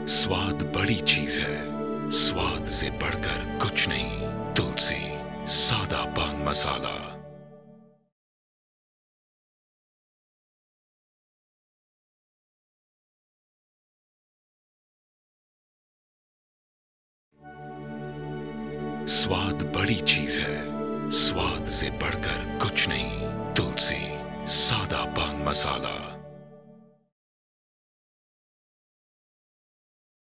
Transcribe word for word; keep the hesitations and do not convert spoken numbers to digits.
स्वाद बड़ी चीज है, स्वाद से बढ़कर कुछ नहीं। तुलसी सादा पान मसाला। स्वाद बड़ी चीज है, स्वाद से बढ़कर कुछ नहीं। तुलसी सादा पान मसाला।